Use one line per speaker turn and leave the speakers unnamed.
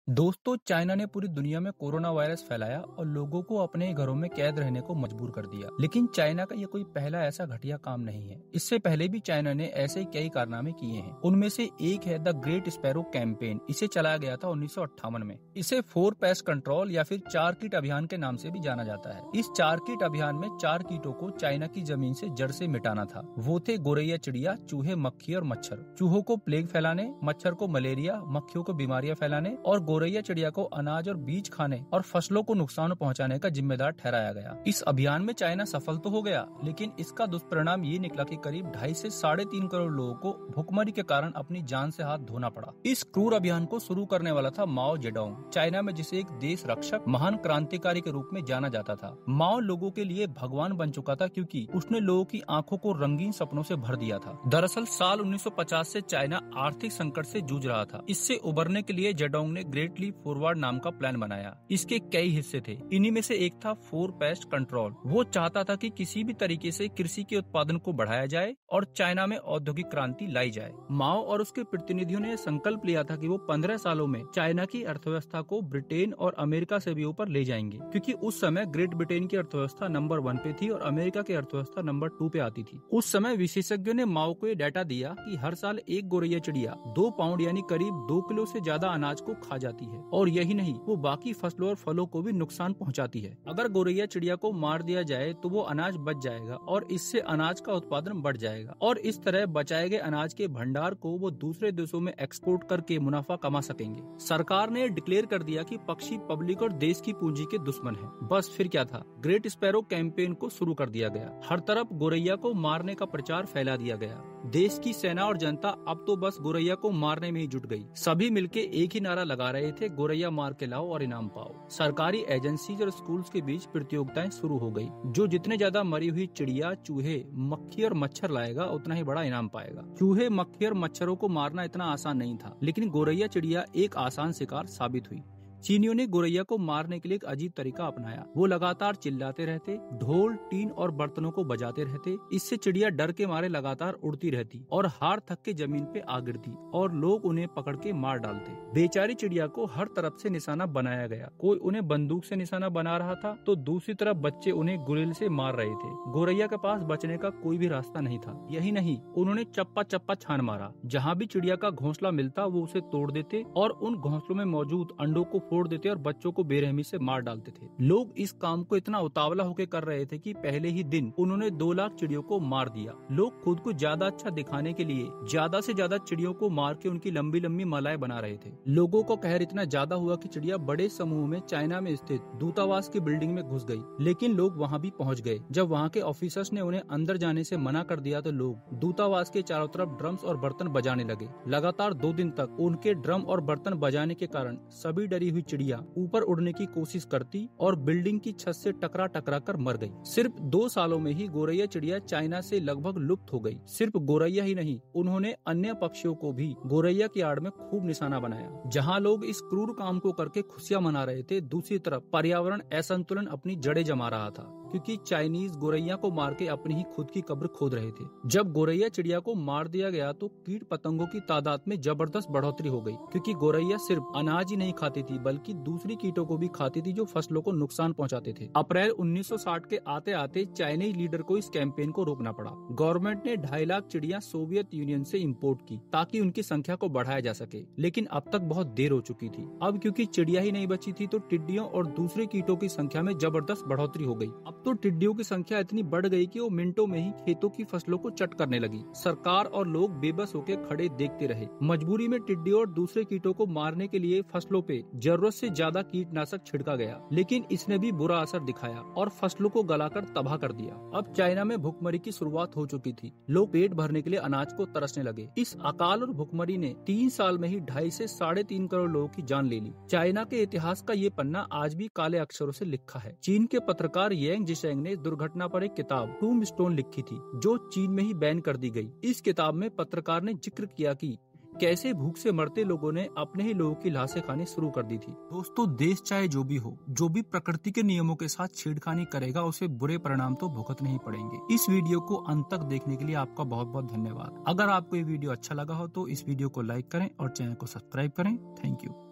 दोस्तों, चाइना ने पूरी दुनिया में कोरोना वायरस फैलाया और लोगों को अपने घरों में कैद रहने को मजबूर कर दिया। लेकिन चाइना का ये कोई पहला ऐसा घटिया काम नहीं है। इससे पहले भी चाइना ने ऐसे कई कारनामे किए हैं। उनमें से एक है द ग्रेट स्पैरो कैंपेन। इसे चलाया गया था 1958 में। इसे 4 पेस्ट कंट्रोल या फिर 4 कीट अभियान के नाम से भी जाना जाता है। इस 4 कीट अभियान में 4 कीटों को चाइना की जमीन से जड़ से मिटाना था। वो थे गोरैया चिड़िया, चूहे, मक्खी और मच्छर। चूहों को प्लेग फैलाने, मच्छर को मलेरिया, मक्खियों को बीमारियां फैलाने और गोरैया चिड़िया को अनाज और बीज खाने और फसलों को नुकसान पहुंचाने का जिम्मेदार ठहराया गया। इस अभियान में चाइना सफल तो हो गया, लेकिन इसका दुष्परिणाम ये निकला कि करीब 2.5 से 3.5 करोड़ लोगों को भुखमरी के कारण अपनी जान से हाथ धोना पड़ा। इस क्रूर अभियान को शुरू करने वाला था माओ जेडोंग, चाइना में जिसे एक देश रक्षक, महान क्रांतिकारी के रूप में जाना जाता था। माओ लोगों के लिए भगवान बन चुका था क्योंकि उसने लोगों की आंखों को रंगीन सपनों से भर दिया था। दरअसल साल 1950 से चाइना आर्थिक संकट से जूझ रहा था। इससे उबरने के लिए जेडोंग ने ग्रेट लीप फॉरवर्ड नाम का प्लान बनाया। इसके कई हिस्से थे। इन्हीं में से एक था 4 पेस्ट कंट्रोल। वो चाहता था कि किसी भी तरीके से कृषि के उत्पादन को बढ़ाया जाए और चाइना में औद्योगिक क्रांति लाई जाए। माओ और उसके प्रतिनिधियों ने संकल्प लिया था कि वो 15 सालों में चाइना की अर्थव्यवस्था को ब्रिटेन और अमेरिका से भी ऊपर ले जाएंगे, क्योंकि उस समय ग्रेट ब्रिटेन की अर्थव्यवस्था नंबर 1 पे थी और अमेरिका की अर्थव्यवस्था नंबर 2 पे आती थी। उस समय विशेषज्ञों ने माओ को ये डाटा दिया कि हर साल एक गोरैया चिड़िया 2 पाउंड यानी करीब 2 किलो से ज्यादा अनाज को खा जाती है और यही नहीं, वो बाकी फसलों और फलों को भी नुकसान पहुंचाती है। अगर गोरैया चिड़िया को मार दिया जाए तो वो अनाज बच जाएगा और इससे अनाज का उत्पादन बढ़ जाएगा और इस तरह बचाए गए अनाज के भंडार को वो दूसरे देशों में एक्सपोर्ट करके मुनाफा कमा सकेंगे। सरकार ने डिक्लेयर कर दिया कि पक्षी पब्लिक और देश की पूंजी के दुश्मन है। बस फिर क्या था, ग्रेट स्पैरो कैंपेन को शुरू कर दिया गया। हर तरफ गोरैया को मारने का प्रचार फैला दिया गया। देश की सेना और जनता अब तो बस गोरैया को मारने में ही जुट गई। सभी मिलके एक ही नारा लगा रहे थे, गोरैया मार के लाओ और इनाम पाओ। सरकारी एजेंसीज और स्कूल्स के बीच प्रतियोगिताएं शुरू हो गई। जो जितने ज्यादा मरी हुई चिड़िया, चूहे, मक्खी और मच्छर लाएगा उतना ही बड़ा इनाम पाएगा। चूहे, मक्खी और मच्छरों को मारना इतना आसान नहीं था, लेकिन गोरैया चिड़िया एक आसान शिकार साबित हुई। चीनियों ने गोरैया को मारने के लिए एक अजीब तरीका अपनाया। वो लगातार चिल्लाते रहते, ढोल, टीन और बर्तनों को बजाते रहते। इससे चिड़िया डर के मारे लगातार उड़ती रहती और हार थक के जमीन पे आ गिरती और लोग उन्हें पकड़ के मार डालते। बेचारी चिड़िया को हर तरफ से निशाना बनाया गया। कोई उन्हें बंदूक से निशाना बना रहा था तो दूसरी तरफ बच्चे उन्हें गुरिल से मार रहे थे। गोरैया के पास बचने का कोई भी रास्ता नहीं था। यही नहीं, उन्होंने चप्पा चप्पा छान मारा। जहाँ भी चिड़िया का घोंसला मिलता वो उसे तोड़ देते और उन घोंसलों में मौजूद अंडों को फोड़ देते और बच्चों को बेरहमी से मार डालते थे। लोग इस काम को इतना उतावला होकर कर रहे थे कि पहले ही दिन उन्होंने 2 लाख चिड़ियों को मार दिया। लोग खुद को ज्यादा अच्छा दिखाने के लिए ज्यादा से ज्यादा चिड़ियों को मार के उनकी लंबी लंबी मालाएं बना रहे थे। लोगों को कहर इतना ज्यादा हुआ कि चिड़िया बड़े समूह में चाइना में स्थित दूतावास की बिल्डिंग में घुस गई। लेकिन लोग वहाँ भी पहुँच गए। जब वहाँ के ऑफिसर्स ने उन्हें अंदर जाने से मना कर दिया तो लोग दूतावास के चारों तरफ ड्रम्स और बर्तन बजाने लगे। लगातार 2 दिन तक उनके ड्रम और बर्तन बजाने के कारण सभी डरी हुई चिड़िया ऊपर उड़ने की कोशिश करती और बिल्डिंग की छत से टकरा टकरा कर मर गई। सिर्फ 2 सालों में ही गोरैया चिड़िया चाइना से लगभग लुप्त हो गई। सिर्फ गोरैया ही नहीं, उन्होंने अन्य पक्षियों को भी गोरैया की आड़ में खूब निशाना बनाया। जहां लोग इस क्रूर काम को करके खुशियां मना रहे थे, दूसरी तरफ पर्यावरण असंतुलन अपनी जड़ें जमा रहा था, क्योंकि चाइनीज गोरैया को मार के अपनी ही खुद की कब्र खोद रहे थे। जब गोरैया चिड़िया को मार दिया गया तो कीट पतंगों की तादाद में जबरदस्त बढ़ोतरी हो गई, क्योंकि गोरैया सिर्फ अनाज ही नहीं खाती थी बल्कि दूसरी कीटों को भी खाती थी जो फसलों को नुकसान पहुंचाते थे। अप्रैल 1960 के आते आते चाइनीज लीडर को इस कैंपेन को रोकना पड़ा। गवर्नमेंट ने 2.5 लाख चिड़िया सोवियत यूनियन से इम्पोर्ट की ताकि उनकी संख्या को बढ़ाया जा सके, लेकिन अब तक बहुत देर हो चुकी थी। अब क्योंकि चिड़िया ही नहीं बची थी तो टिड्डियों और दूसरे कीटों की संख्या में जबरदस्त बढ़ोतरी हो गई। अब तो टिड्डियों की संख्या इतनी बढ़ गई कि वो मिनटों में ही खेतों की फसलों को चट करने लगी। सरकार और लोग बेबस होकर खड़े देखते रहे। मजबूरी में टिड्डियों और दूसरे कीटों को मारने के लिए फसलों पे जरूरत से ज्यादा कीटनाशक छिड़का गया, लेकिन इसने भी बुरा असर दिखाया और फसलों को गलाकर तबाह कर दिया। अब चाइना में भुखमरी की शुरुआत हो चुकी थी। लोग पेट भरने के लिए अनाज को तरसने लगे। इस अकाल और भुखमरी ने 3 साल में ही 2.5 से 3.5 करोड़ लोगों की जान ले ली। चाइना के इतिहास का ये पन्ना आज भी काले अक्षरों से लिखा है। चीन के पत्रकार येंग जिशेंग ने दुर्घटना पर एक किताब टूम्बस्टोन लिखी थी, जो चीन में ही बैन कर दी गई। इस किताब में पत्रकार ने जिक्र किया कि कैसे भूख से मरते लोगों ने अपने ही लोगों की लाशें खानी शुरू कर दी थी। दोस्तों, देश चाहे जो भी हो, जो भी प्रकृति के नियमों के साथ छेड़खानी करेगा उसे बुरे परिणाम तो भुगतने ही पड़ेंगे। इस वीडियो को अंत तक देखने के लिए आपका बहुत बहुत धन्यवाद। अगर आपको ये वीडियो अच्छा लगा हो तो इस वीडियो को लाइक करें और चैनल को सब्सक्राइब करें। Thank you.